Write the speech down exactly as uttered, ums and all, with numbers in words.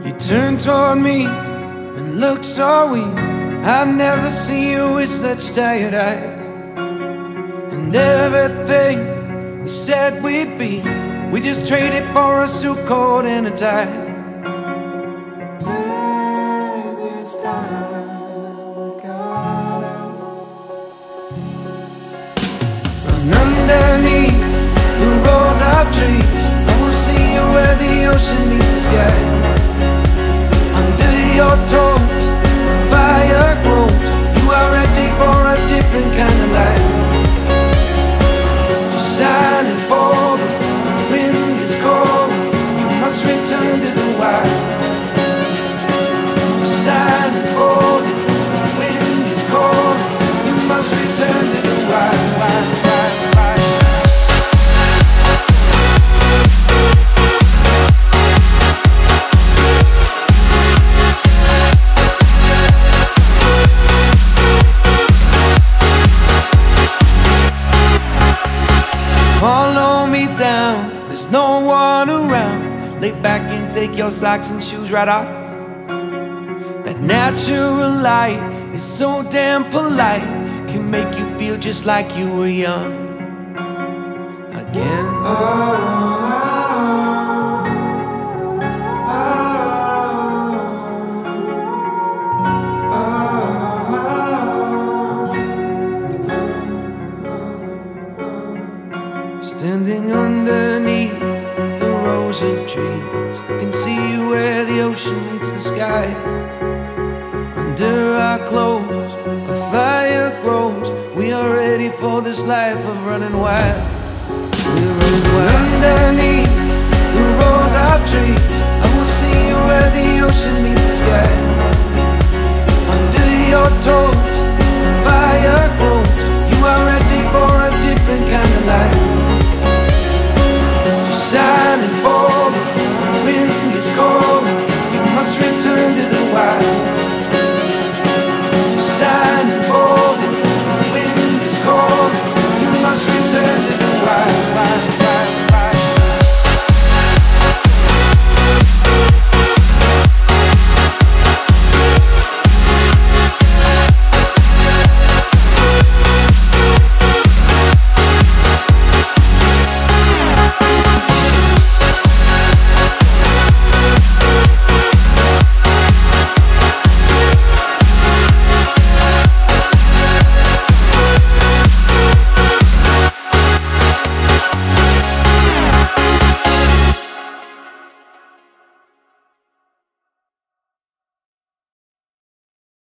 You turn toward me and look so weak. I've never seen you with such tired eyes. And everything we said we'd be, we just traded for a suit coat and a tie. And underneath the rows of trees, I will see you where the ocean meets the sky. Under your toes, the fire grows. You are ready for a different kind of life. You're silent, bold, the wind is cold. You must return to the wild. You're silent, bold, the wind is cold. You must return to the wild, wild, wild, wild. Follow me down, there's no one around. Lay back and take your socks and shoes right off. That natural light is so damn polite, can make you feel just like you were young again. Standing underneath the rows of trees, I can see you where the ocean meets the sky. Under our clothes, a fire grows. We are ready for this life of running wild. We're running wild. Underneath the rows of trees,